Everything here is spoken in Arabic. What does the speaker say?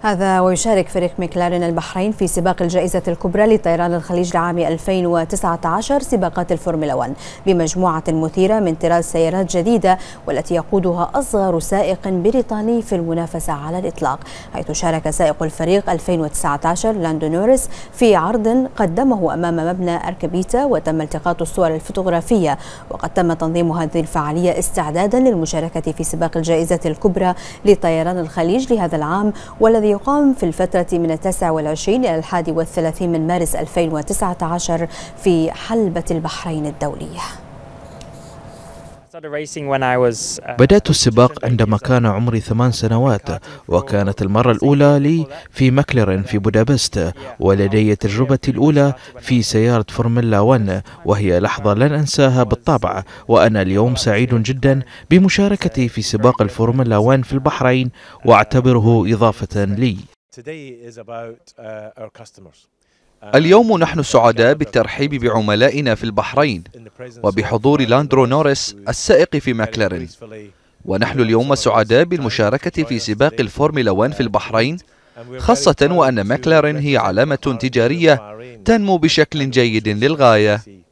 هذا ويشارك فريق مكلارين البحرين في سباق الجائزة الكبرى لطيران الخليج لعام 2019 سباقات الفورمولا 1 بمجموعة مثيرة من طراز سيارات جديدة، والتي يقودها أصغر سائق بريطاني في المنافسة على الإطلاق، حيث شارك سائق الفريق 2019 لاندو نوريس في عرض قدمه أمام مبنى أركبيتا، وتم التقاط الصور الفوتوغرافية. وقد تم تنظيم هذه الفعالية استعدادا للمشاركة في سباق الجائزة الكبرى لطيران الخليج لهذا العام، والذي يقام في الفترة من 29 إلى 31 من مارس 2019 في حلبة البحرين الدولية. بدأت السباق عندما كان عمري 8 سنوات، وكانت المرة الأولى لي في ماكلارين في بودابست، ولدي تجربتي الأولى في سيارة فورمولا 1، وهي لحظة لن أنساها بالطبع. وأنا اليوم سعيد جدا بمشاركتي في سباق الفورمولا 1 في البحرين، وأعتبره إضافة لي. اليوم نحن سعداء بالترحيب بعملائنا في البحرين وبحضور لاندرو نوريس السائق في ماكلارين، ونحن اليوم سعداء بالمشاركة في سباق الفورمولا 1 في البحرين، خاصة وأن ماكلارين هي علامة تجارية تنمو بشكل جيد للغاية.